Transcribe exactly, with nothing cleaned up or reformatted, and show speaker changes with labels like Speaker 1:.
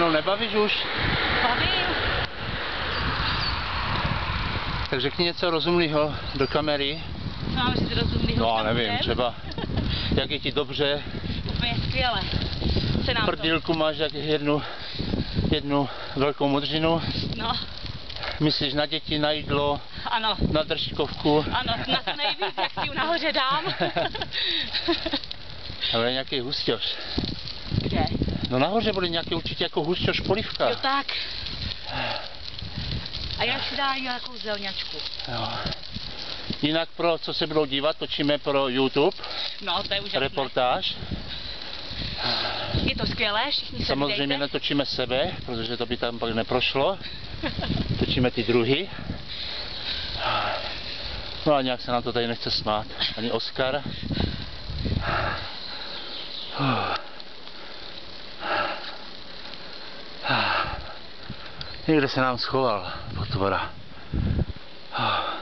Speaker 1: No nebavíš už?
Speaker 2: Bavím.
Speaker 1: Tak řekni něco rozumného do kamery.
Speaker 2: Mám říct rozumnýho.
Speaker 1: No nevím, třeba jak je ti dobře.
Speaker 2: Úplně skvěle. Se nám
Speaker 1: Prdílku máš jak jednu, jednu velkou modřinu.
Speaker 2: No.
Speaker 1: Myslíš na děti, na jídlo,
Speaker 2: ano.
Speaker 1: na držkovku.
Speaker 2: Ano, na to nejvíc, jak si ji nahoře dám.
Speaker 1: Ale nějaký husťoš.
Speaker 2: Kde?
Speaker 1: No nahoře bude nějaký určitě jako husťoš polivka.
Speaker 2: Jo tak. A já si dám nějakou zelňačku.
Speaker 1: Jo. Jinak pro co se budou dívat, točíme pro YouTube.
Speaker 2: No, to je úžasné.
Speaker 1: Reportáž.
Speaker 2: Je to skvělé, všichni se
Speaker 1: Samozřejmě
Speaker 2: vydejte.
Speaker 1: netočíme sebe, protože to by tam pak neprošlo. Točíme ty druhy. No a nějak se nám to tady nechce smát. Ani Oskar. Někde se nám schoval potvora.